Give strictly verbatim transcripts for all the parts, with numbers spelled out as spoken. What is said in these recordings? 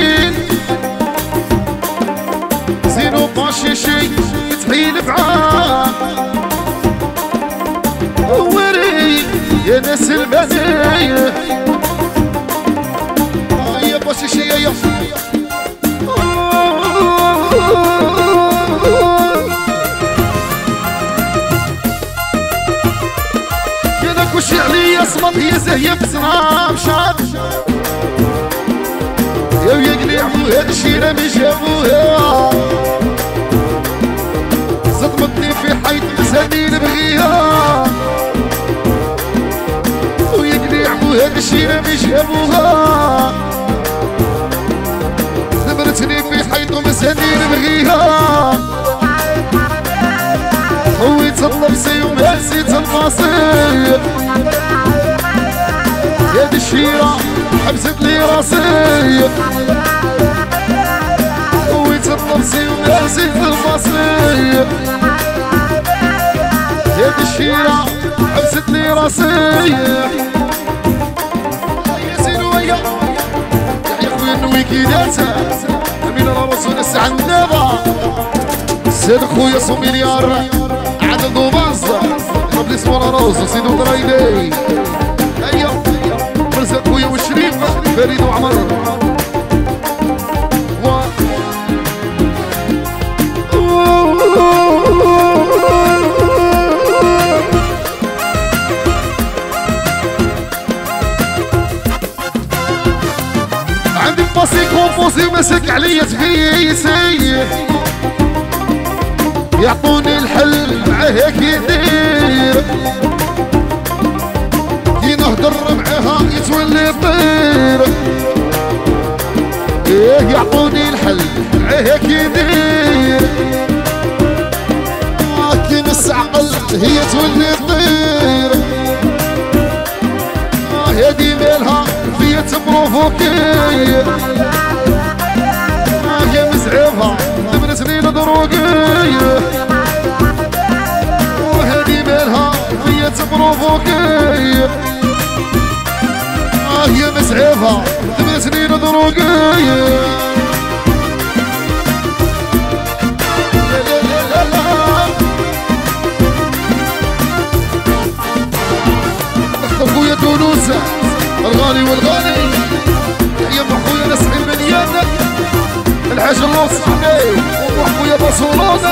زين زين وباشي شي تحيل بعاد وري يا ناس البنية يا باشي شي يا وشي عليا صمت هي زهية بسنام شاد يا ويقلعوا هاد الشي لا مش جابوها صدمتني في حيط مساني نبغيها ويقلعوا هاد الشي لا مش جابوها دمرتني في حيط مساني نبغيها خويت اللبسي وما نسيت المصير يا دي الشيرة حبست لي راسي خويت اللبسي وما نسيت المصير يا دي الشيرة حبست لي راسي يا زينو ويا يا خويا نوي كيداتها امين الرسول الساعة النابة سيد خويا صو مليار عدد باص قبل اسمه روز سيدو درايدي ايوه مرزق خويا والشريف فريد وعمر و عندي باسي كومبوزي ومسك عليا تفيسي يعطوني الحل معاه هيك يدير كي نهضر معاها يتولي يطير ايه يعطوني الحل معاه هيك يدير كي نستعقل هي تولي تطير هادي مالها فيا تبروفوكي يا مزعفها دبرتني لدروقي وهادي مالها فيا تبروفوكي اه يا مسعفها دبرتني لدروقي لا لا لا لا لا اختار خويا تونس الغالي والغالي يا خويا نسعي المليان الحاج الوصفي وحويا بصولونا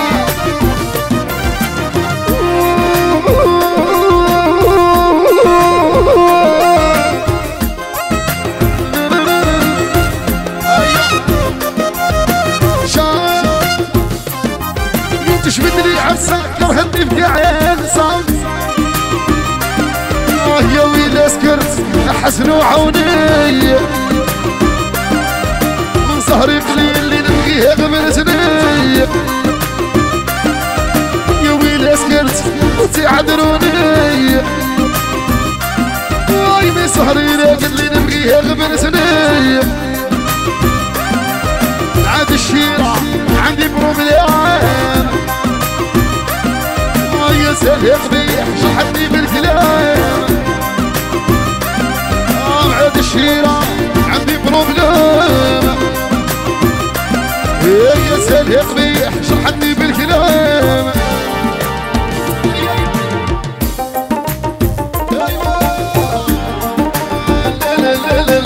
تشبدني عفسة كرهتني في عين صوت يا ويلي سكرت حسن وعوني من سهري قليل اللي نبغيه غمرتني يا ويلي سكرت وتعذروني واي من سهري راقد اللي نبغيه غمرتني عاد الشيرة عندي بروبليم يا سيدي قبيح شحني بالكلام عاد الشيرة عندي بروبليم يا سيدي قبيح شحني بالكلام لا لا لا لا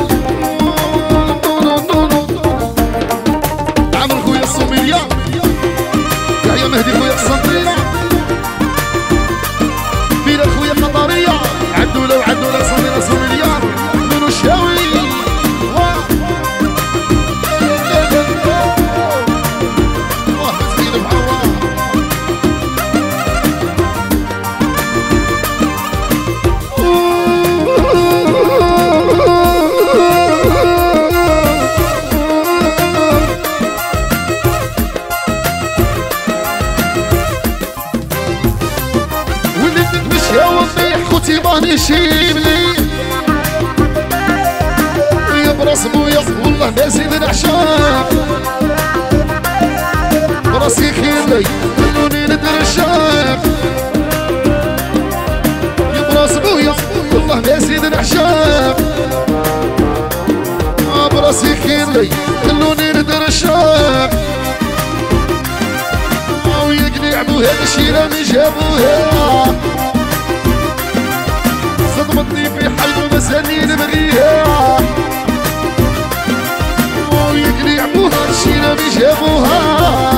عمر خويا الصوميليا يا مهدي خويا القسنطينة بينا خويا قطرية عدولة وعدولة صميلة صوميليا نونو الشاوي ماني شيبلي يا براس بويا والله ما زيد العشاق براسي خيرلي خلوني ندير الشاق يا براس بويا والله ما زيد العشاق براسي راسي كيرلي خلوني ندير الشام ويقنع بوها الشي راني جابوها صدمتني في حيط مساني نبغيها ويقنع بوها الشي راني جابوها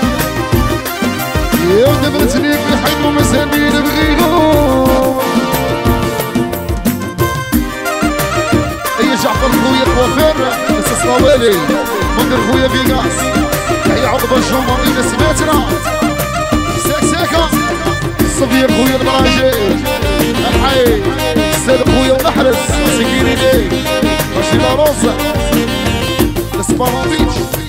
يا دبرتني في حيط مساني نبغيهم جعفر خويا الكوافير قصص طوالي منذر خويا فيغاس هي عقبة الجمهور إذا سمعتنا ساك ساكا الصبير خويا البراجي الحي السيد خويا ونحرس سكيني لي ماشي لا روزة الاسبانو بيتش